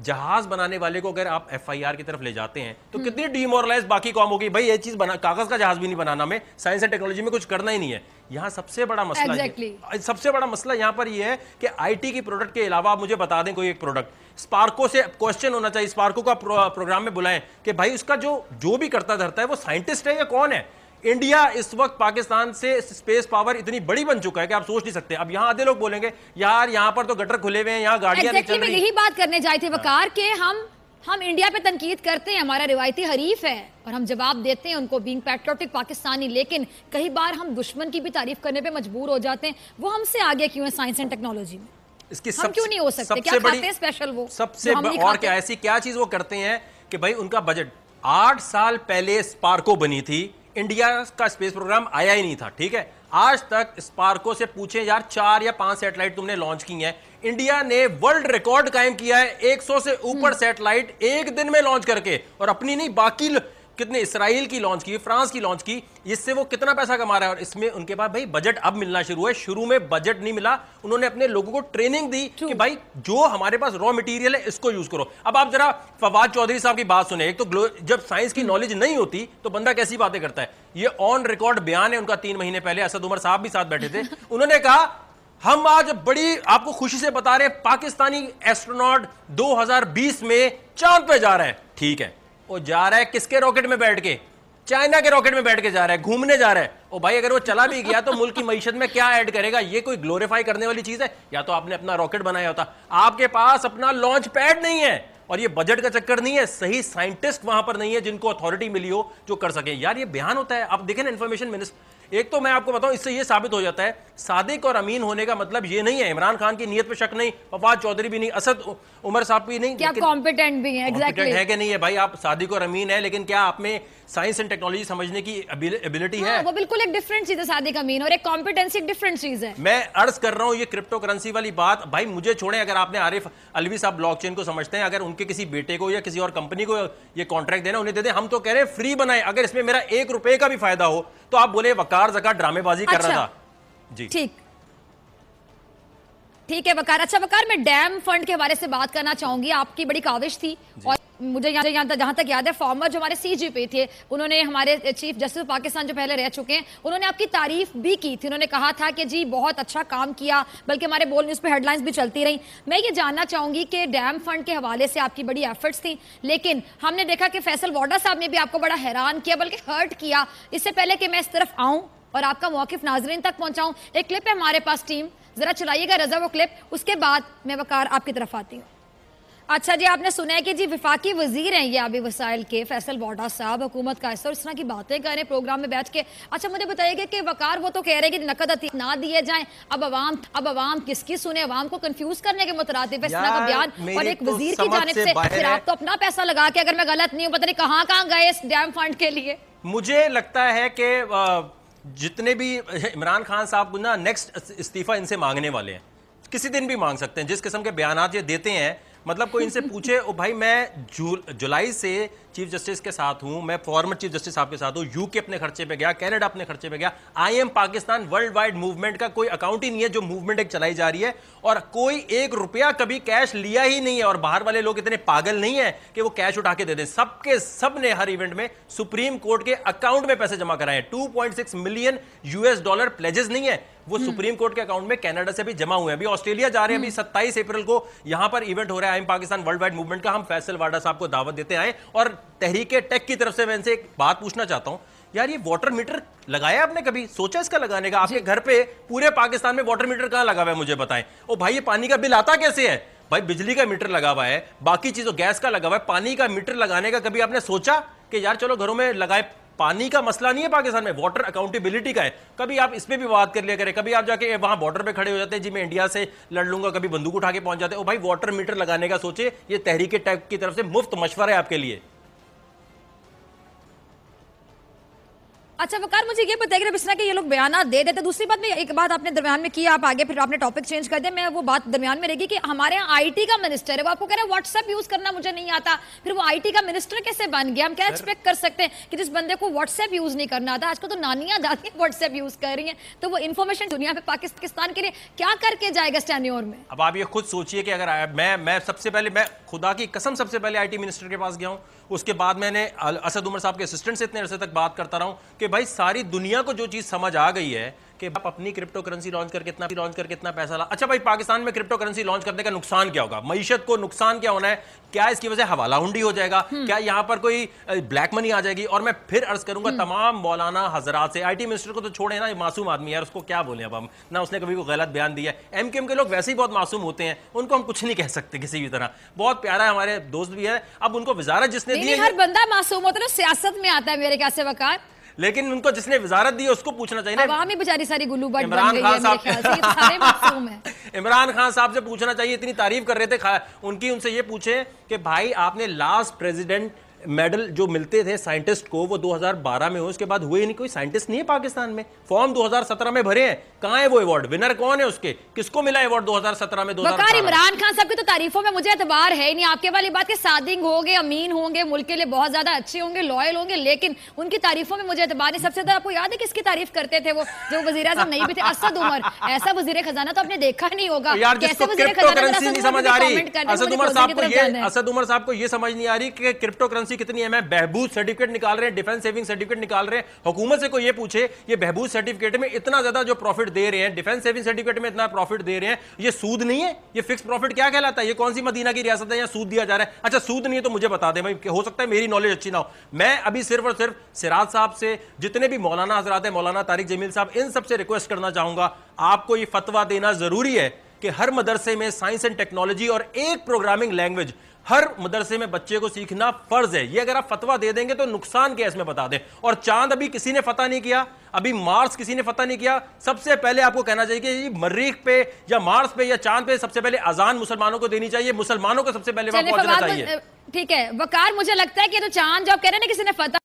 جہاز بنانے والے کو اگر آپ ایف آئی آر کی طرف لے جاتے ہیں تو کتنی ڈیمورلائز باقی قوم ہوگی. بھائی یہ چیز بنا, کاغذ کا جہاز بھی نہیں بنانا, میں سائنس اینڈ ٹیکنالوجی میں کچھ کرنا ہی نہیں ہے. یہاں سب سے بڑا مسئلہ یہاں پر یہ ہے کہ آئی ٹی کی پروڈکٹ کے علاوہ آپ مجھے بتا دیں کوئی ایک پروڈکٹ. اسپارکو سے کوشچن ہونا چاہیے, اسپارکو کا پروگرام میں بلائیں کہ بھائی اس کا جو بھی کرتا دھرتا ہے وہ سائنٹسٹ ہے یا کون ہے. انڈیا اس وقت پاکستان سے اسپیس پاور اتنی بڑی بن چکا ہے کہ آپ سوچ نہیں سکتے. اب یہاں آدھے لوگ بولیں گے یار یہاں پر تو گٹر کھلے ہوئے ہیں, یہاں گاڑیاں نہیں چل رہی. یہی بات کرنے جائے تھے وقار کہ ہم انڈیا پہ تنقید کرتے ہیں, ہمارا روایتی حریف ہے اور ہم جواب دیتے ہیں ان کو بینگ پیٹریوٹک پاکستانی, لیکن کئی بار ہم دشمن کی بھی تعریف کرنے پہ مجبور ہو جاتے ہیں. وہ ہم سے آگے کیوں ہیں سائنس اینڈ ٹیکنالوجی میں؟ ہم کیوں نہیں ہو سکتے؟ کیا کھاتے ہیں اسپیشل وہ سب سے اور کیا ایسی کیا چیز وہ کرتے ہیں کہ بھائی ان کا بجٹ 8 سال پہلے اسپارکو بنی تھی, انڈیا کا اسپیس پروگرام آیا ہی نہیں تھا. ٹھیک ہے, آج تک اسپارکو سے پوچھیں یار 4 یا 5 سیٹلائٹ تم نے لانچ کی ہیں. انڈیا نے ورلڈ ریکارڈ قائم کیا ہے 100 سے اوپر سیٹلائٹ ایک دن میں لانچ کر کے, اور اپنی نہیں باقی کتنے اسرائیل کی لانچ کی, فرانس کی لانچ کی. اس سے وہ کتنا پیسہ کما رہا ہے, اور اس میں ان کے پاس بھائی بجٹ اب ملنا شروع ہے. شروع میں بجٹ نہیں ملا, انہوں نے اپنے لوگوں کو ٹریننگ دی کہ بھائی جو ہمارے پاس را مٹیریل ہے اس کو یوز کرو. اب آپ ذرا فواد چودھری صاحب کی بات سنیں. ایک تو جب سائنس کی نالج نہیں ہوتی تو بندہ کیسی باتیں کرتا ہے. یہ آن ریکارڈ بیان ہے ان کا 3 مہینے پہلے, اسد عمر صاحب بھی ساتھ بیٹھے تھے. انہوں نے کہا ہم آج بڑی آپ کو خوشی سے بتا رہے ہیں پاکستانی ایسٹروناٹ 2020 میں چاند پہ جا رہا ہے. ٹھیک ہے, وہ جا رہا ہے کس کے راکٹ میں بیٹھ کے؟ چائنا کے راکٹ میں بیٹھ کے جا رہا ہے, گھومنے جا رہا ہے. او بھائی اگر وہ چلا بھی گیا تو ملک کی معیشت میں کیا ایڈ کرے گا؟ یہ کوئی گلوریفائی کرنے والی چیز ہے؟ یا تو آپ نے اپنا راکٹ بنایا ہوتا. آپ کے پاس اپنا لانچ پیڈ نہیں ہے, اور یہ بجٹ کا چکر نہیں ہے, صحیح سائنٹسٹ وہاں پر نہیں ہے جن کو اتھارٹی ملی ہو جو کر سکیں. یار یہ بیان ہوتا ہے, آپ دیکھیں نا انفارمیشن منسٹر. ایک تو میں آپ کو بتاؤں اس سے یہ ثابت ہو جاتا ہے صادق اور امین ہونے کا مطلب یہ نہیں ہے عمران خان کی نیت پہ شک نہیں, فواد چودھری بھی نہیں, اسد عمر صاحب بھی نہیں, کیا کمپیٹنٹ بھی ہیں, ایگزیکٹلی ہے کہ نہیں ہے. بھائی آپ صادق اور امین ہے, لیکن کیا آپ میں سائنس اینڈ ٹیکنالوجی سمجھنے کی ایبلٹی ہے؟ وہ بالکل ایک ڈفرنٹ چیز ہے صادق امین, اور ایک کمپیٹنسی ایک ڈفرنٹ چیز ہے. میں عرض کر رہا ہوں یہ کرپٹو کرنسی والی بات بھائی مجھے چھوڑیں. اگر آپ نے عارف الوی صاحب بلاک چین کو سمجھتے ہیں, اگر ان کے کسی بیٹے کو یا کسی اور کمپنی کو یہ کانٹریکٹ دینا انہیں دے دیں. ہم تو کہہ رہے ہیں فری بنائیں, اگر اس میں میرا 1 روپے کا بھی فائدہ ہو تو آپ بولے وقار زکا ڈرامے بازی کر رہا تھا. جی ٹھیک ہے وقار. اچھا وقار, میں ڈیم فنڈ کے حوالے سے بات کرنا چاہوں گی. آپ کی بڑی کاوش تھی, اور مجھے جہاں تک یاد ہے فارمر جو ہمارے سی جی پی تھے, انہوں نے ہمارے چیف جسٹس پاکستان جو پہلے رہ چکے ہیں, انہوں نے آپ کی تعریف بھی کی تھی. انہوں نے کہا تھا کہ جی بہت اچھا کام کیا, بلکہ ہمارے بول نیوز پہ ہیڈ لائنز بھی چلتی رہیں. میں یہ جاننا چاہوں گی کہ ڈیم فنڈ کے حوالے سے آپ کی بڑی ایفرٹس تھیں, لیکن ہم نے دیکھا کہ فیصل واڈا صاحب نے بھی آپ کو بڑا حیران کیا, بلکہ ہرٹ کیا. اس سے پہلے کہ میں اس طرف آؤں اور آپ کا موقف ناظرین تک پہنچاؤں, ایک کلپ ہے ہمارے پاس, ٹیم ذرا چلائیے گا رضا وہ کلپ, اس کے بعد میں وقار آپ کی طرف آتی ہوں. اچھا جی, آپ نے سنا ہے کہ جی وفاقی وزیر ہیں یہ آبی وسائل کے فیصل واڈا صاحب, حکومت کا حصہ, اور اس طرح کی باتیں کر رہے ہیں پروگرام میں بیٹھ کے. اچھا مجھے بتائیے گا کہ وقار وہ تو کہہ رہے ہیں کہ نقد نہ دیے جائیں, اب عوام کس کی سنے, عوام کو کنفیوز کرنے کے مترادف اس طرح کا بیان, اور ایک وزیر کی جانب سے پھر آپ تو اپنا پیسہ لگا کے, اگر میں غلط نہیں ہوں پتہ نہیں کہاں گئے اس ڈیم فنڈ کے لیے. مجھے لگتا ہے کہ جتنے بھی عمران خان صاحب نا نیکسٹ استعفیٰ ان سے مانگنے والے ہیں, کسی دن بھی مانگ سکتے ہیں. جس قسم کے بیانات یہ دیتے ہیں, مطلب کوئی ان سے پوچھے او بھائی میں جولائی سے چیف جسٹس کے ساتھ ہوں, میں فارمر چیف جسٹس صاحب کے ساتھ ہوں, یو کے اپنے خرچے پہ گیا, کینیڈا اپنے خرچے پہ گیا. I am Pakistan world wide movement کا کوئی اکاؤنٹ ہی نہیں ہے جو موومنٹ ایک چلائی جا رہی ہے, اور کوئی 1 روپیہ کبھی کیش لیا ہی نہیں ہے. اور باہر والے لوگ اتنے پاگل نہیں ہیں کہ وہ کیش اٹھا کے دے دیں. سب کے سب نے ہر ایونٹ میں سپریم کورٹ کے اکاؤنٹ میں پیسے جمع کرائے ہیں. $2.6 ملین پلیجز نہیں ہے, وہ سپریم کورٹ کے اکاؤنٹ میں کینیڈا سے بھی جمع ہوئے ہیں. ابھی آسٹریلیا جا رہے ہیں, ابھی 27 اپریل کو یہاں پر ایونٹ ہو رہا ہے I Pakistan world wide movement کا. ہم فیصل واڈا صاحب کو دعوت دیتے آئے, اور تحریک ٹیک کی طرف سے میں ان سے ایک بات پوچھنا چاہتا ہوں. یار یہ واٹر میٹر لگایا آپ نے, کبھی سوچا اس کا لگانے کا؟ آپ کے گھر پہ پورے پاکستان میں واٹر میٹر کہاں لگا ہوا ہے مجھے بتائیں. او بھائی یہ پانی کا بل آتا کیسے ہے؟ بھائی بجلی کا میٹر لگا ہوا ہے, باقی چیزوں گیس کا لگا ہوا ہے, پانی کا میٹر لگانے کا کبھی آپ نے سوچا کہ یار چلو گھروں میں لگائے؟ پانی کا مسئلہ نہیں ہے پاکستان میں, واٹر اکاؤنٹیبلٹی کا ہے. کبھی آپ اس پہ بھی بات کر لیا کریں. کبھی آپ جا کے وہاں بارڈر پہ کھڑے ہو جاتے ہیں, جی میں انڈیا سے لڑ لوں گا, کبھی بندوق اٹھا کے پہنچ جاتے ہیں. او بھائی واٹر میٹر لگانے کا سوچے, یہ تحریک ٹیک کی طرف سے مفت مشورہ ہے آپ کے لیے. अच्छा वकार, मुझे ये बताइए कि इस तरह के ये लोग बयान दे देते। दूसरी बात में एक बात आपने दरमियान में की, आप आगे फिर आपने टॉपिक चेंज कर दिया, मैं वो बात दरमियान में रहेगी कि हमारे यहाँ आईटी का मिनिस्टर है, वो आपको कह रहा है व्हाट्सएप यूज करना मुझे नहीं आता, फिर वो आईटी का मिनिस्टर कैसे बन गया? हम क्या एक्सपेक्ट कर सकते हैं कि जिस बंदे को व्हाट्सएप यूज नहीं करना आता, आजकल तो नानियां दादियां व्हाट्सएप यूज कर रही हैं, तो वो इन्फॉर्मेशन दुनिया में पाकिस्तान के लिए क्या करके जाएगा इस टेन्योर में? अब आप ये खुद सोचिए कि अगर मैं सबसे पहले, मैं खुदा की कसम सबसे पहले आईटी मिनिस्टर के पास गया हूं, उसके बाद मैंने असद उमर साहब के असिस्टेंट से इतने अरसे तक बात करता रहा हूं कि भाई सारी दुनिया को जो चीज समझ आ गई है कि आप अपनी क्रिप्टो करेंसी लॉन्च करके इतना पैसा ला। अच्छा भाई, पाकिस्तान में क्रिप्टो करेंसी लॉन्च करने का नुकसान क्या होगा? मईशत को नुकसान क्या होना है? क्या इसकी वजह हवाला हुंडी हो जाएगा? क्या यहाँ पर कोई ब्लैक मनी आ जाएगी? और मैं फिर अर्ज करूंगा तमाम मौलाना हजरात से, आईटी मिनिस्टर को तो छोड़े ना, ये मासूम आदमी है, उसको क्या बोले अब हम, ना उसने कभी कोई गलत बयान दिया है। एमकेएम के लोग वैसे ही बहुत मासूम होते हैं, उनको हम कुछ नहीं कह सकते किसी भी तरह, बहुत प्यारा है, हमारे दोस्त भी है। अब उनको वजारत जिसने दी है, हर बंदा मासूम होता है, सियासत में आता है मेरे ख्याल से वकार, लेकिन उनको जिसने वजारत दी है उसको पूछना चाहिए। अवाम ही बेचारी सारी गुल्लू बन गई है इमरान खान मेरे ख्याल से, ये सारे मासूम हैं। इमरान खान साहब से पूछना चाहिए, इतनी तारीफ कर रहे थे उनकी, उनसे ये पूछे कि भाई आपने लास्ट प्रेसिडेंट मेडल जो मिलते थे साइंटिस्ट को वो 2012 में हुए, उसके बाद हुए ही नहीं, कोई साइंटिस्ट नहीं है पाकिस्तान में। फॉर्म 2017 में भरे हैं, कहां है वो अवार्ड? विनर कौन है उसके? किसको मिला अवार्ड 2017 में? वकार, इमरान खान साहब की तो तारीफों में मुझे एतबार है ही नहीं। आपके वाली बात के सादिक होंगे, अमीन होंगे, मुल्क के लिए बहुत ज्यादा अच्छे होंगे, लॉयल होंगे, लेकिन उनकी तारीफों में मुझे एतबार नहीं। सबसे ज्यादा आपको याद है किसकी तारीफ करते थे वो, जो वजीर आज़म नहीं भी थे? असद उमर। ऐसा वजीर खजाना तो आपने देखा ही नहीं होगा। यार जिसको क्रिप्टो करेंसी नहीं समझ आ रही, असद उमर साहब को ये समझ नहीं आ रही कि क्रिप्टो करेंसी कितनी है। मैं बहबूद सर्टिफिकेट निकाल रहे हैं, डिफेंस सेविंग सर्टिफिकेट निकाल रहे हैं, हुकूमत से कोई ये पूछे ये बहबूद सर्टिफिकेट में इतना ज्यादा जो प्रॉफिट दे रहे हैं, डिफेंस सेविंग सर्टिफिकेट में इतना प्रॉफिट दे रहे हैं, ये सूद नहीं है? ये फिक्स प्रॉफिट क्या कहलाता है? ये कौन सी मदीना की रियासत है यहाँ सूद दिया जा रहा है? अच्छा सूद नहीं है तो मुझे बता दें भाई, हो सकता है मेरी नॉलेज अच्छी ना हो। मैं अभी सिर्फ और सिर्फ सिराज साहब से, जितने भी मौलाना हजरात हैं, मौलाना तारिक जमील साहब, इन सबसे रिक्वेस्ट करना चाहूंगा, आपको ये फतवा देना जरूरी है कि हर मदरसे में साइंस एंड टेक्नोलॉजी और एक प्रोग्रामिंग लैंग्वेज हर मदरसे में बच्चे को सीखना फर्ज है। ये अगर आप फतवा दे देंगे तो नुकसान क्या है इसमें बता दें। और चांद अभी किसी ने फतह नहीं किया, अभी मार्स किसी ने फतह नहीं किया। सबसे पहले आपको कहना चाहिए कि मरीख पे या मार्स पे या चांद पे सबसे पहले अजान मुसलमानों को देनी चाहिए, मुसलमानों को सबसे पहले वहां पहुंचना चाहिए। ठीक है वकार, मुझे लगता है कि तो चांद जो आप कह रहे हैं ना किसी ने फतह